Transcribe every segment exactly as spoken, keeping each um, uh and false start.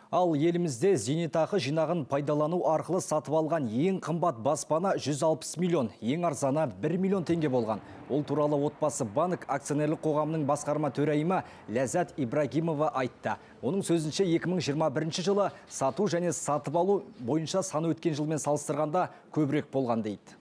Ал елімізде зейнетақы жинағын пайдалану арқылы сатып алған ең қымбат баспана жүз алпыс миллион, ең арзаны бір миллион теңге болған. Ол туралы Отбасы банк акционерлік қоғамының басқарма төрайымы Ләззат Ибрагимова айтты. Оның сөзінше екі мың жиырма бірінші жылы сату және сатып алу бойынша саны өткен жылмен салыстырғанда көбірек болған дейді.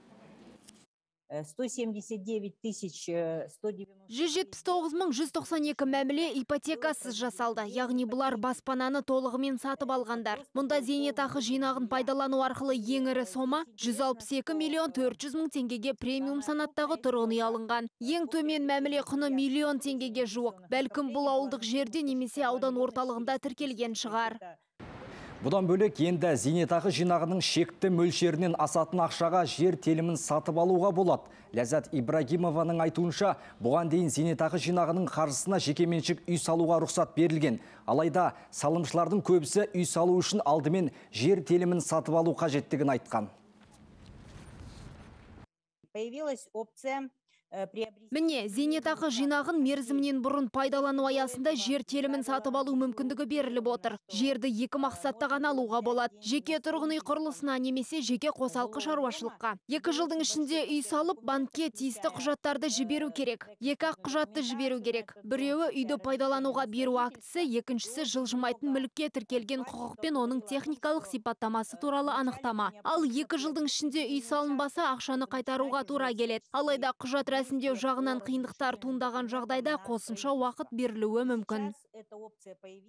сто семьдесят девять тысяч сто девяносто жүз жетпіс тоғыз мың жүз тоқсан екі мәміле ипотекасыз жасалды. Яғни бұлар баспананы толығымен сатып алғандар. Мұнда зейнетақы жинағын пайдалану арқылы ең ірі сома жүз алпыс екі миллион төрт жүз мың теңгеге премиум санаттағы тұрғын үй алынған. Ең төмен мәміле құны миллион теңгеге жуық. Бәлкім бұл ауылдық жерде немесе аудан орталығында тіркелген шығар. Бұдан бөлек енді зейнетақы жинағының шекті мөлшерінен асатын ақшаға жер телімін сатып алуға болады. Ләззат Ибрагимованың айтуынша, бұған дейін зейнетақы жинағының қаржысына жекеменшік үй салуға рұқсат берілген. Алайда салымшылардың көбісі үй салу үшін алдымен жер телімін сатып алу қажеттігін айтқан. Появилась опция. Міне, зейнетақы жинағын мерзімнен бұрын пайдалану аясында жер телімін сатып алу мүмкіндігі беріліп отыр. Жерді екі мақсатта ғана алуға болады. Жеке тұрғын үй құрылысына немесе жеке қосалқы шаруашылыққа. Екі жылдың ішінде үй салып, банкке тиісті құжаттарды жіберу керек. Екі ақ құжатты жіберу керек. Біреуі үйді пайдалануға беру актісі, екіншісі жылжымайтын мүлікке тіркелген құқық пен оның техникалық сипаттамасы туралы анықтама. Ал екі жылдың ішінде үй салынбаса, ақшаны қайтаруға тура келеді. Алайда құжат рәсімдеу жағынан қиындықтар туындаған жағдайда қосымша уақыт берілуі мүмкін.